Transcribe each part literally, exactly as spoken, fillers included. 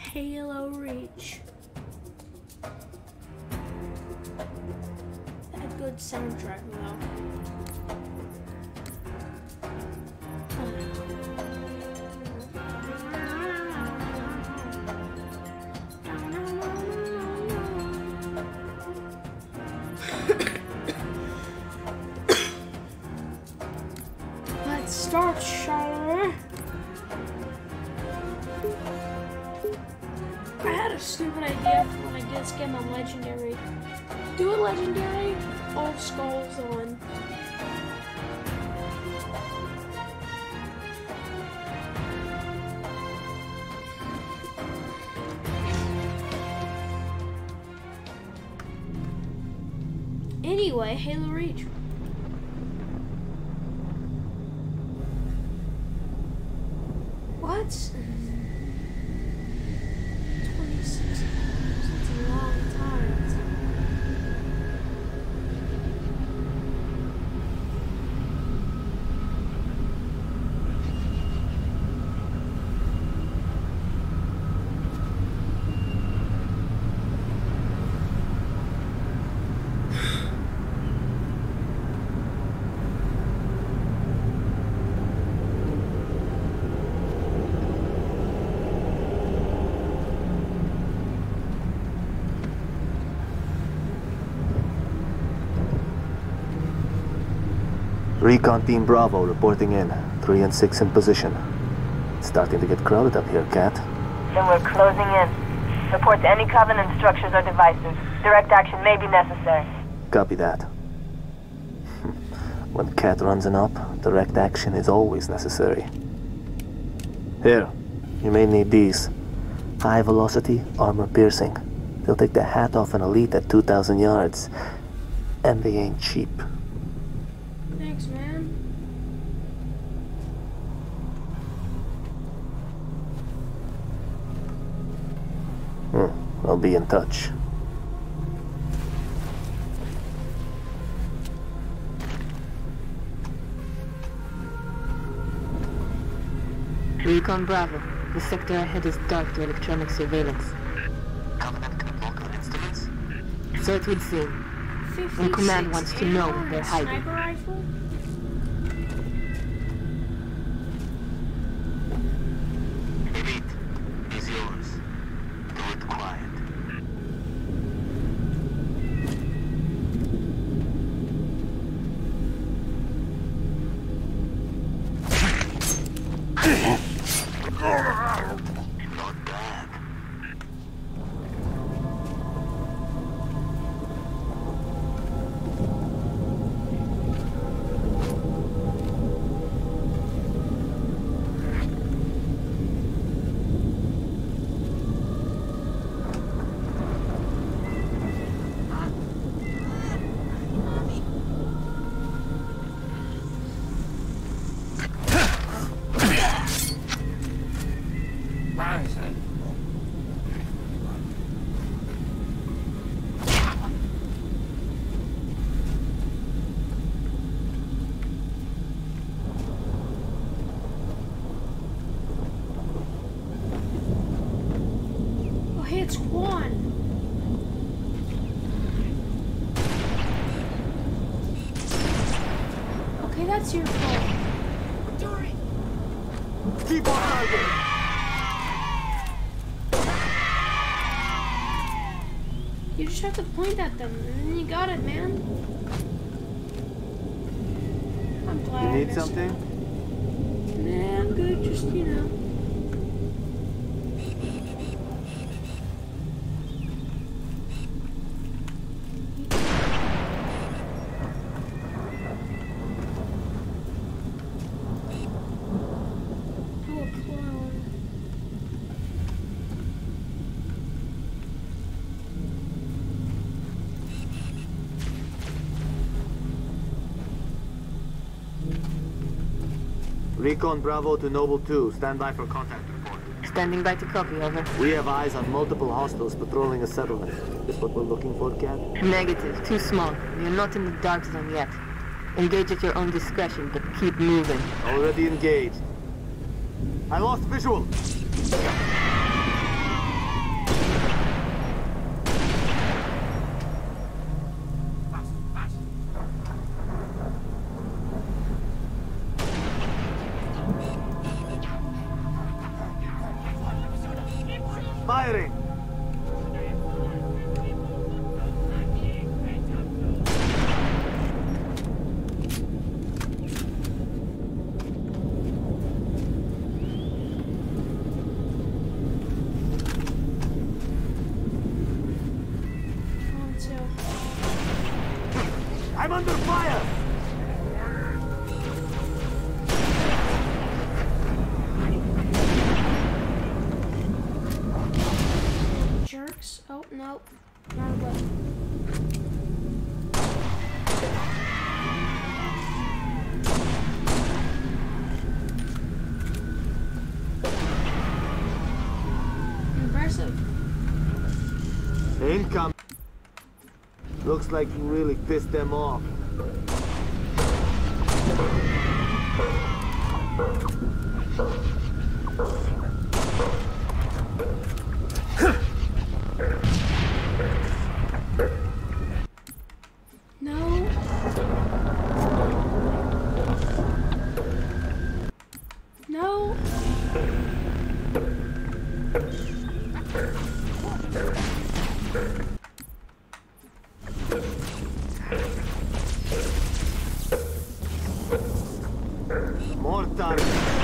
Halo Reach. That good soundtrack though. Let's start, shall I had a stupid idea for when I get this game on Legendary. Do a Legendary, all skulls on. Anyway, Halo Reach. What? twenty-six hours. That's a long time. Recon Team Bravo reporting in. Three and six in position. It's starting to get crowded up here, Cat. Then we're closing in. Report to any Covenant structures or devices. Direct action may be necessary. Copy that. When Cat runs an op, direct action is always necessary. Here, you may need these. High velocity, armor piercing. They'll take the hat off an elite at two thousand yards. And they ain't cheap. Thanks, man. Hmm, I'll be in touch. Recon Bravo. The sector ahead is dark to electronic surveillance. Covenant can block our instruments? So it would seem. And Command wants to know what they're hiding. Sniper rifle? Elite is yours. Do it quiet. Not bad. Oh, hey, it's Quan. Okay, that's your fault. Keep on target! You just have to point at them, and then you got it, man. I'm glad. You I need missed something? it. Nah, I'm good. Just, you know. Oh, a clone. Recon Bravo to Noble two. Stand by for contact report. Standing by to copy, over. We have eyes on multiple hostiles patrolling a settlement. Is what we're looking for, Cat? Negative. Too small. We are not in the dark zone yet. Engage at your own discretion, but keep moving. Already engaged. I lost visual. Firing! I'm under fire! Jerks. Oh, no. Wrong button. Impressive. Income. Looks like you really pissed them off. No. No. More targets.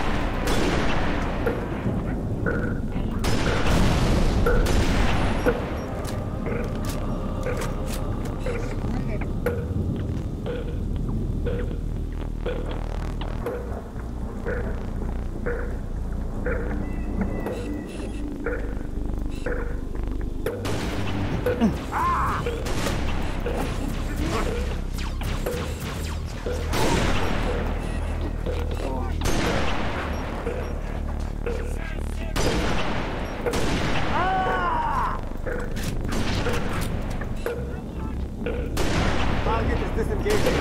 Target is disengaging.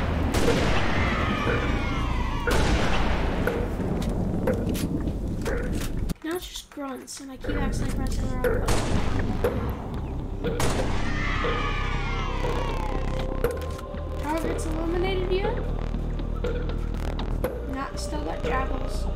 Now it's just grunts, and I keep accidentally pressing the wrong button. However, it's eliminated yet. Not still got jackals.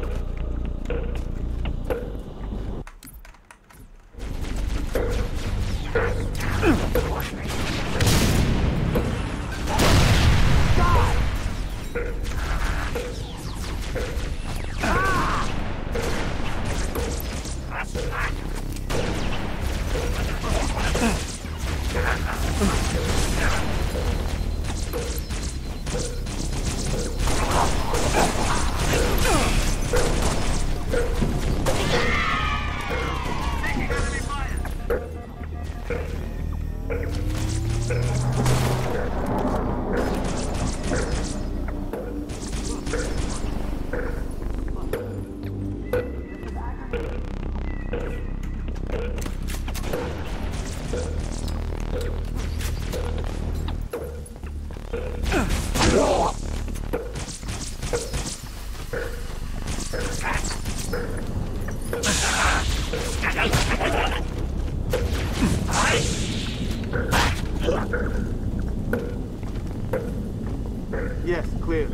Yes, clear.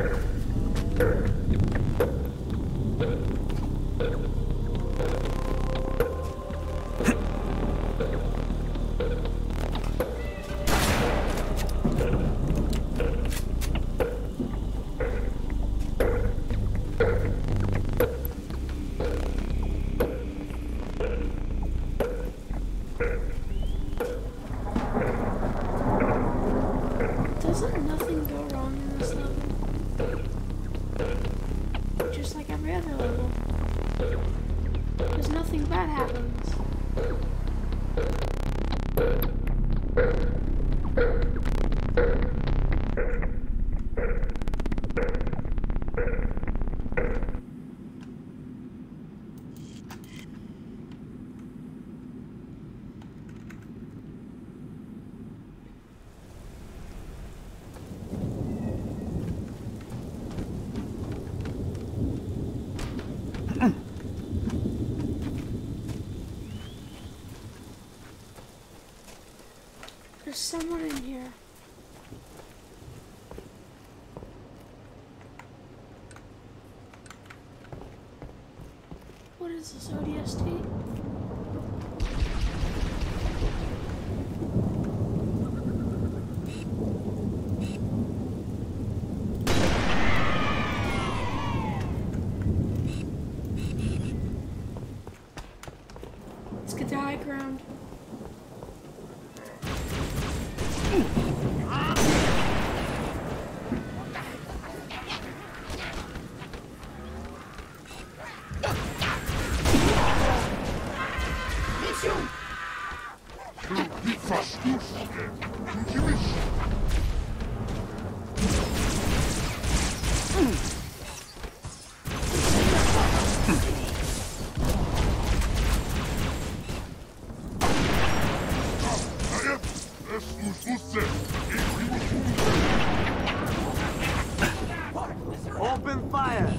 Doesn't nothing go wrong in this level? Just like every other level. Because nothing bad happens. There's someone in here. What is this, O D S T? high ground. Open fire!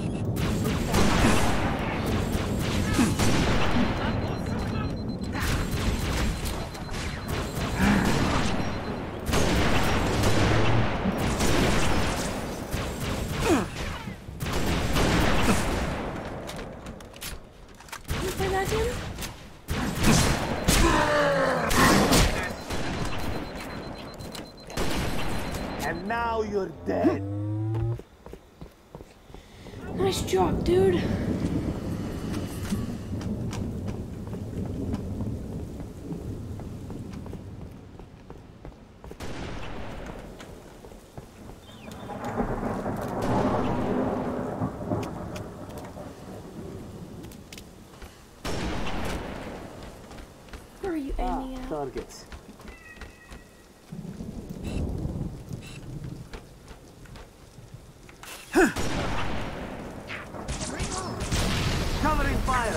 And now you're dead. Nice job, dude. Where are you aiming at? Targets. Covering fire!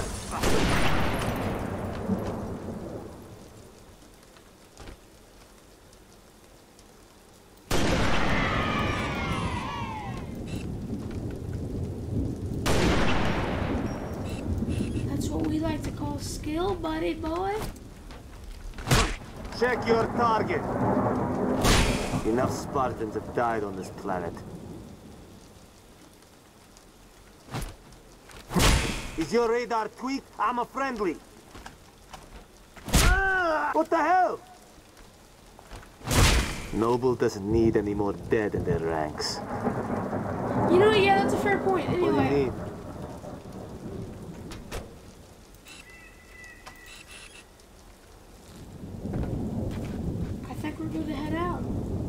That's what we like to call skill, buddy boy. Check your target. Enough Spartans have died on this planet. Is your radar tweaked? I'm a friendly. Ah, what the hell? Noble doesn't need any more dead in their ranks. You know, yeah, that's a fair point. What do you Anyway, need? I think we're good to head out.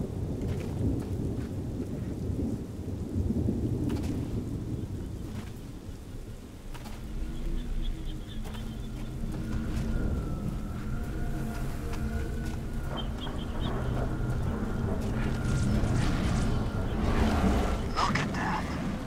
Look at that.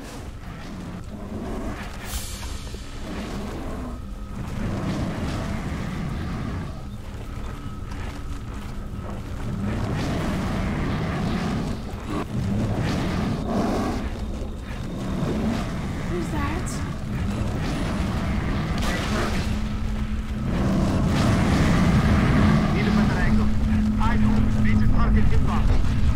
Who's that? Need a better angle. I do. Major target inbound.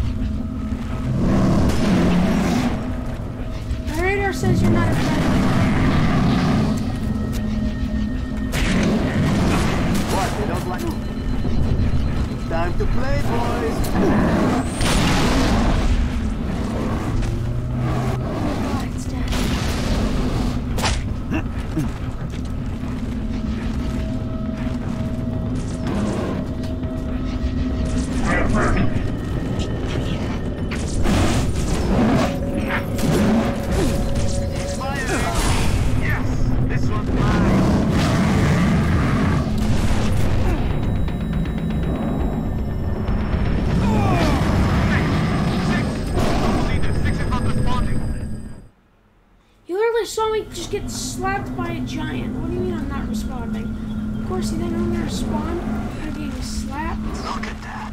The radar says you're not a friend. What? They don't like me. Time to play, boys. God, it's dead. This one's mine. You literally saw me just get slapped by a giant. What do you mean I'm not responding? Of course, you think I'm gonna respond after being slapped? Look at that.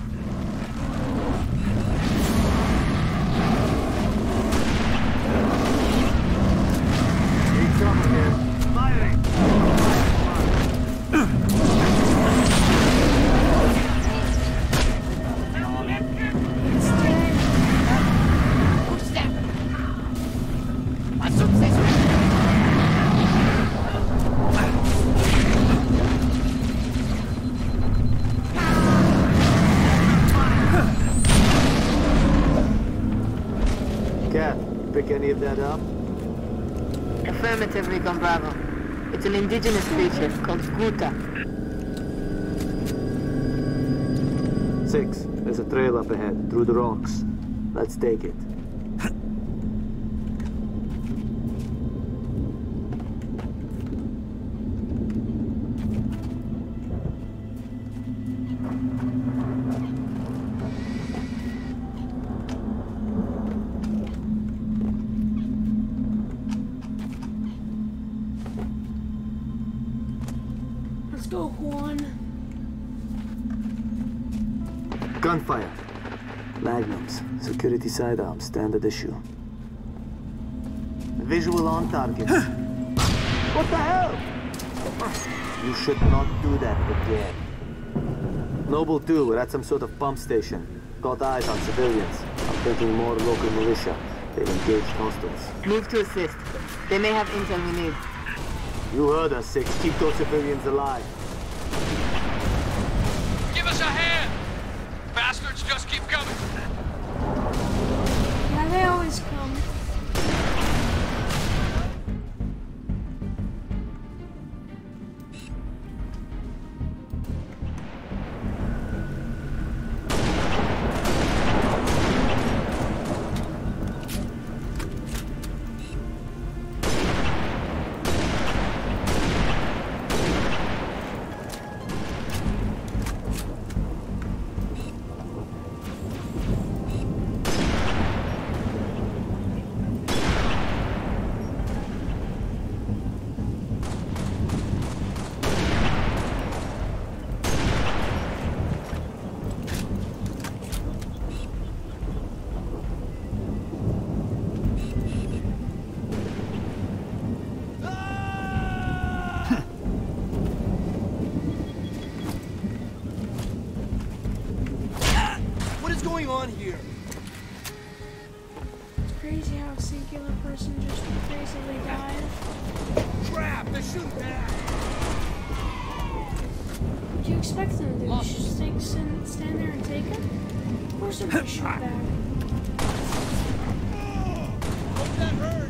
Keep coming here. Firing. It's dead. Cap, pick any of that up? Affirmative, Recon Bravo. It's an indigenous creature called Guta. six. There's a trail up ahead, through the rocks. Let's take it. Let's go, Juan. Gunfire. Magnums. Security sidearms. Standard issue. Visual on target. What the hell? You should not do that again. Noble two, we're at some sort of pump station. Got eyes on civilians. I'm thinking more local militia. They've engaged hostiles. Move to assist. They may have intel we need. You heard us, Six. Keep those civilians alive. Give us a hand! Bastards just keep coming! Yeah, they always come. On here. It's crazy how a singular person just crazily died. Crap! They're shooting back. What do you expect them to do? Just take, stand, stand there and take it? Of course they're gonna shoot back. Hope that hurt.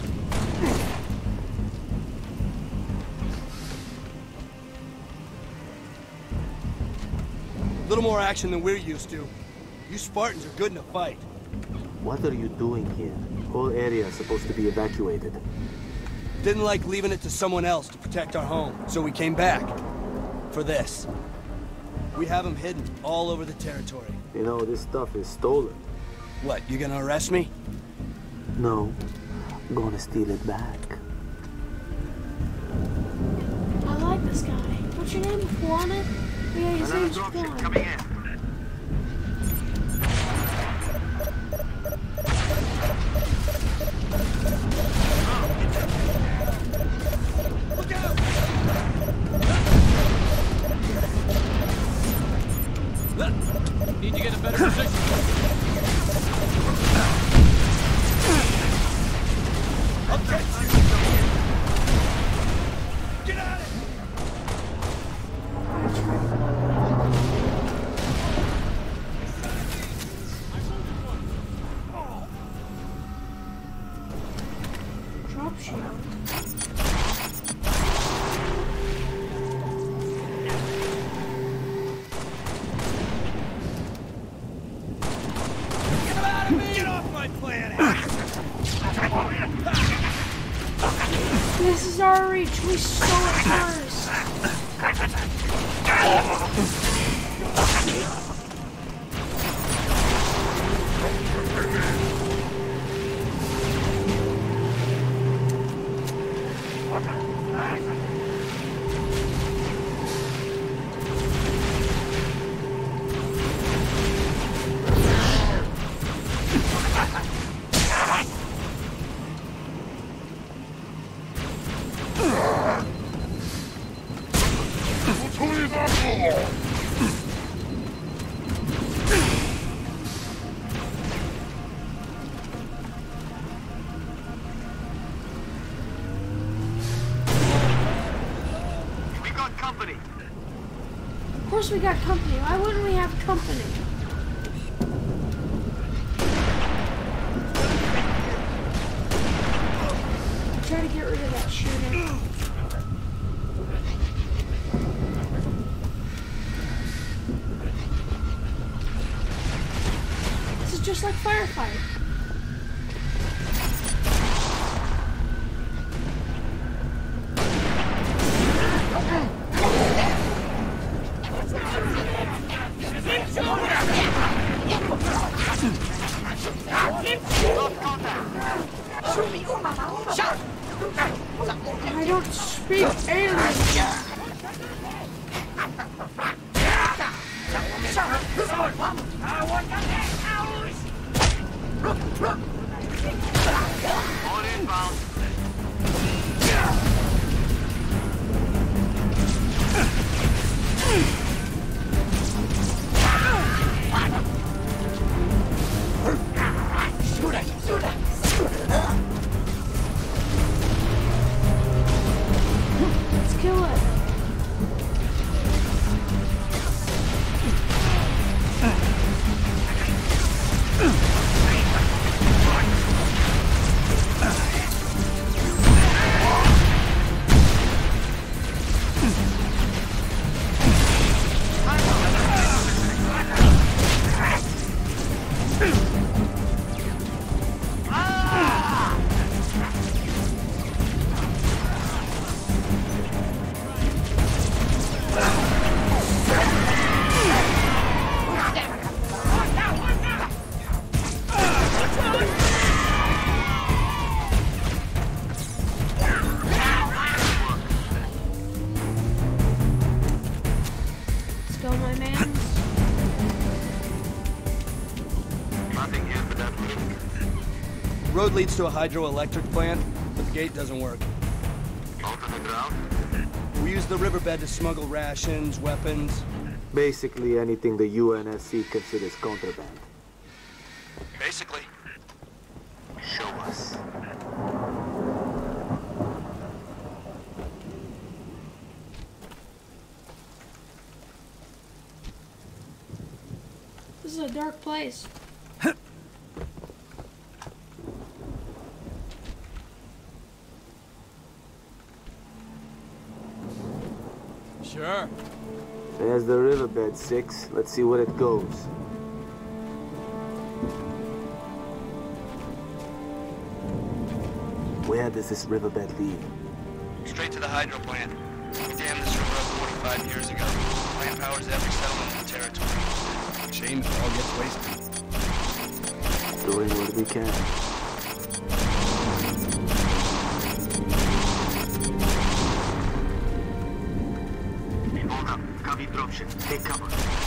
A little more action than we're used to. You Spartans are good in a fight. What are you doing here? Whole area is supposed to be evacuated. Didn't like leaving it to someone else to protect our home, so we came back. For this. We have them hidden all over the territory. You know, this stuff is stolen. What, you gonna arrest me? No. I'm gonna steal it back. I like this guy. What's your name? Juana? Yeah, his name's Juan. Coming in. Look out! Need to get a better position. I'll catch you! Get out of here! Drop shield. Get off my planet! This is our reach. We stole it first. Of course we got company. Why wouldn't we have company? Try to get rid of that shooter. just like firefight. I don't speak alien. On inbound. Let's kill it. Let's go, my man. Nothing here for that room. Road leads to a hydroelectric plant, but the gate doesn't work. Alternate route? We use the riverbed to smuggle rations, weapons. Basically anything the U N S C considers contraband. Basically. Show us. This is a dark place. Sure. There's the riverbed, Six. Let's see where it goes. Where does this riverbed lead? Straight to the hydro plant. We dammed this river up forty-five years ago. Plant powers every settlement in the territory. Shame if it all gets wasted. Doing what we can. Hold up. Copy dropship. Take cover.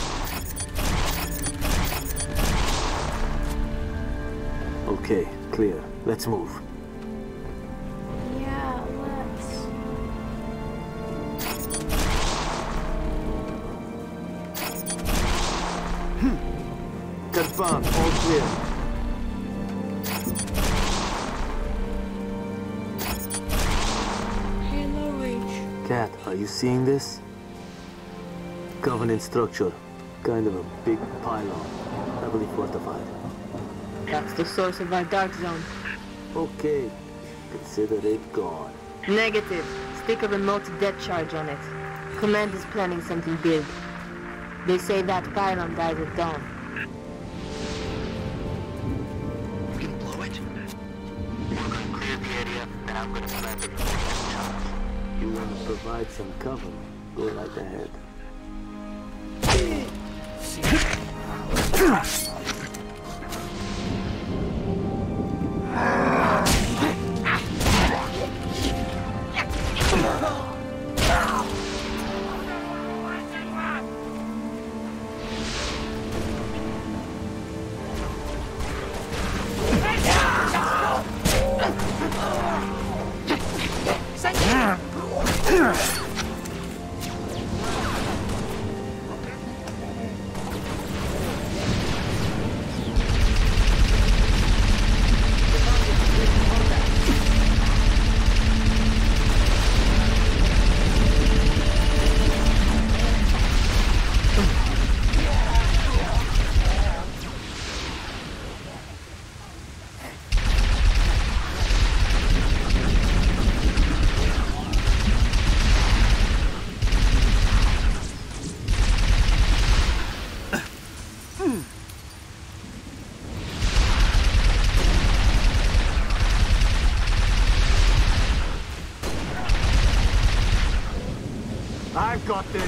Okay, clear. Let's move. Yeah, let's. Confirmed. All clear. Halo reach. Cat, are you seeing this? Covenant structure. Kind of a big pylon. Heavily fortified. That's the source of our dark zone. Okay. Consider it gone. Negative. Stick a remote death charge on it. Command is planning something big. They say that pylon dies at dawn. We can blow it. We're gonna clear the area, then I'm gonna plant the remote death charge. You want to provide some cover? Go right ahead. I've got this.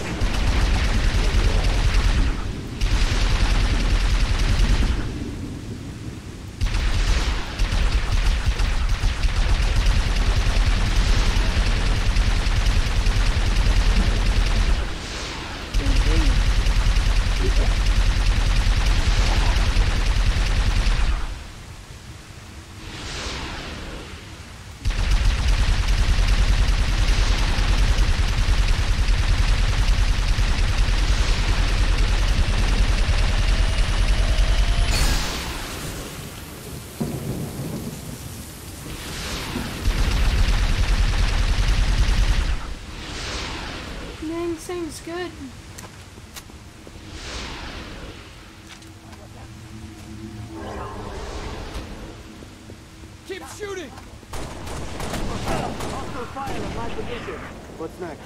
Sounds good. Keep shooting! Hostile fire at my position. What's next?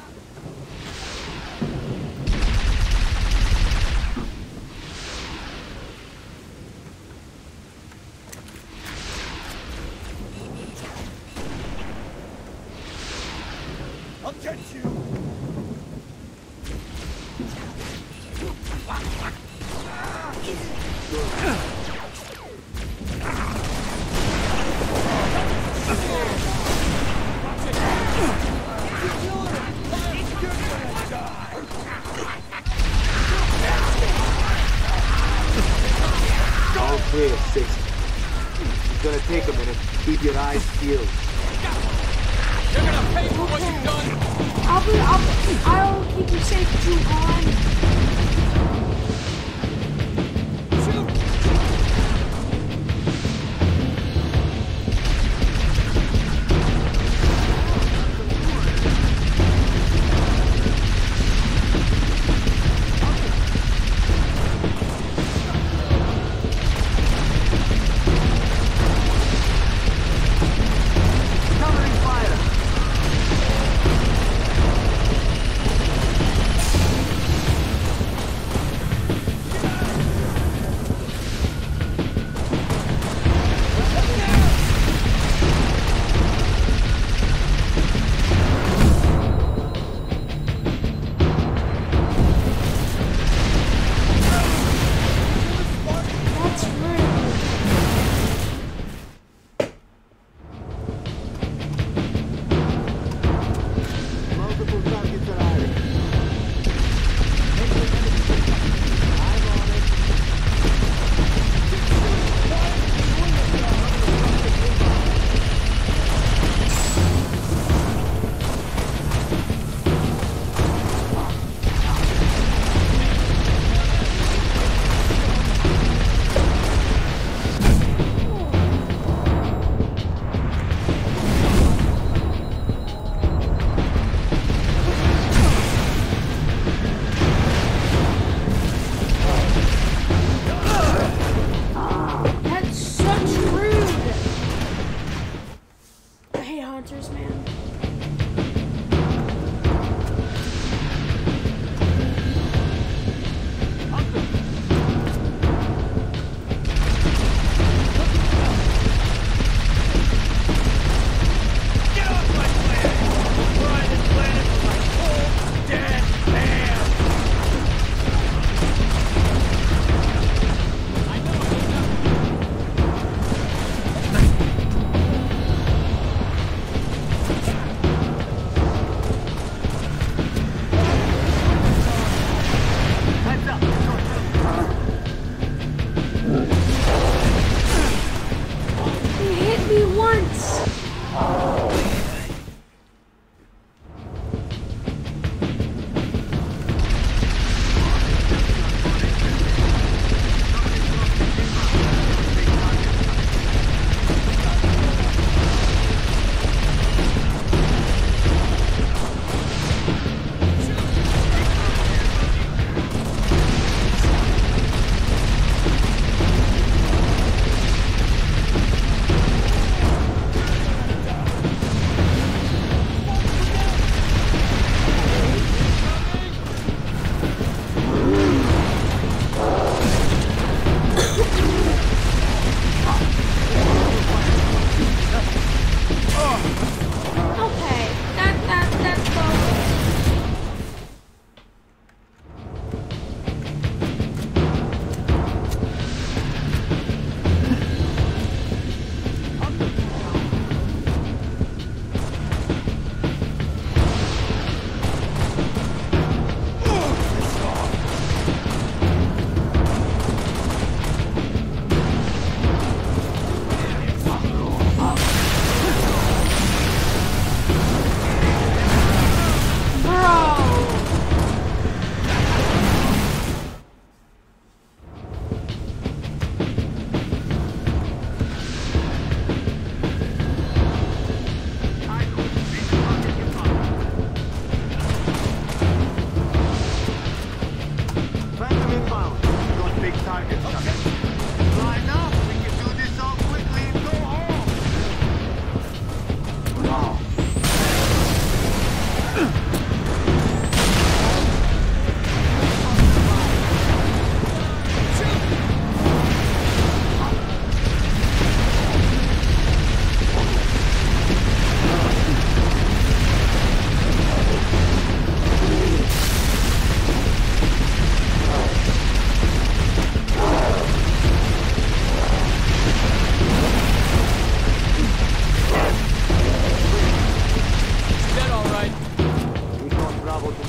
I'll get you! All clear, six. It's gonna take a minute. Keep your eyes peeled. You're gonna pay for what you've done! I'll be, I'll, I'll keep you safe, Juhan.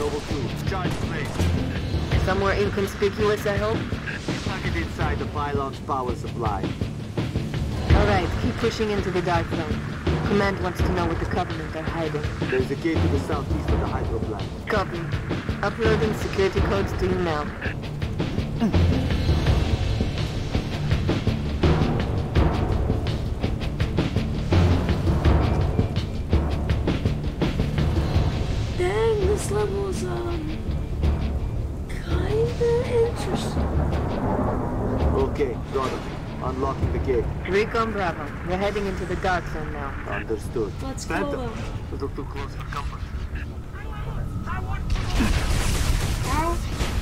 Noble two. Charge placed. Somewhere inconspicuous, I hope? Target inside the pylon's power supply. Alright, keep pushing into the dark zone. Command wants to know what the Covenant are hiding. There's a gate to the southeast of the hydro plant. Copy. Uploading security codes to you now. Dang, this level is, um, kinda interesting. Okay, got it. Unlocking the gate. Recon Bravo. We're heading into the dark zone now. Understood. Let's go, Phantom. though. Little too close for comfort. Ow.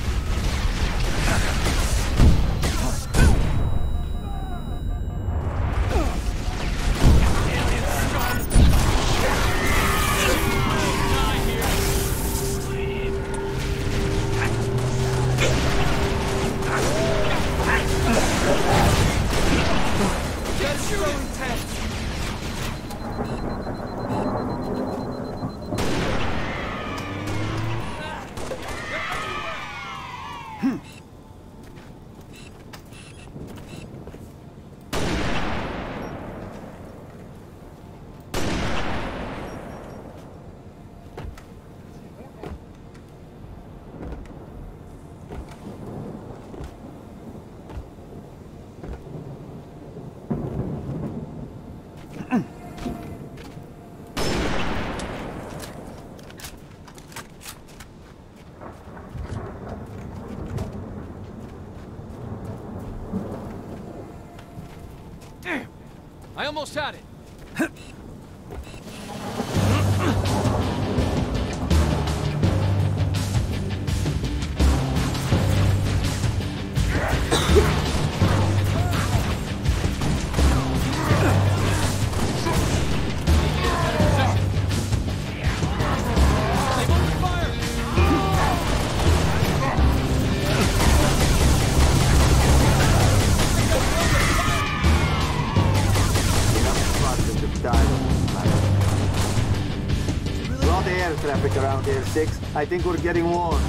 I almost had it. Traffic around here, six. I think we're getting warm.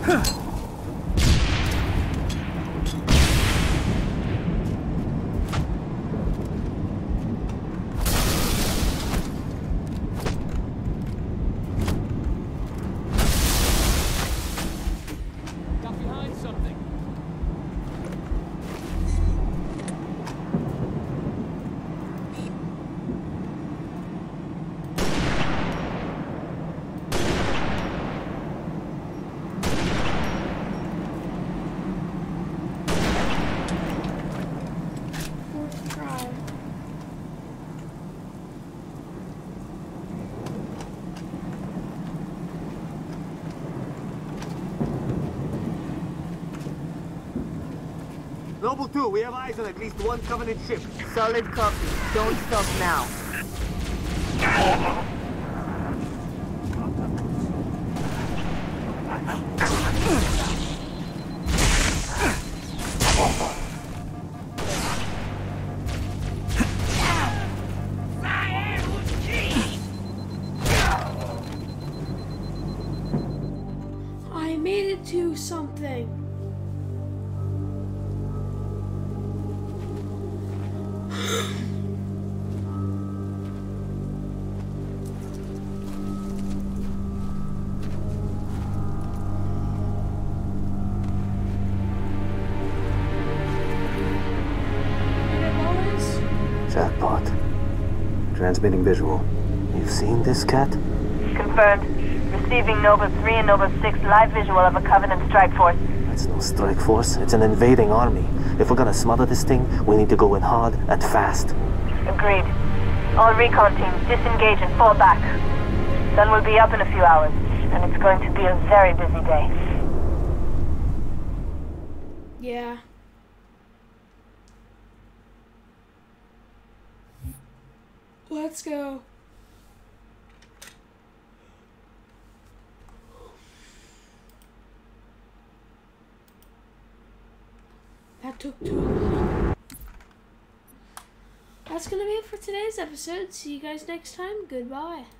Got behind something. Fourth try. Noble two, we have eyes on at least one Covenant ship. Solid copy. Don't stop now. I made it to something. Made it, boys? Jackpot. Transmitting visual. You've seen this, Cat? Confirmed. Receiving Nova three and Nova six live visual of a Covenant strike force. That's no strike force. It's an invading army. If we're gonna smother this thing, we need to go in hard and fast. Agreed. All recon teams disengage and fall back. Sun will be up in a few hours, and it's going to be a very busy day. Yeah. Let's go. That took too long. That's gonna be it for today's episode. See you guys next time. Goodbye.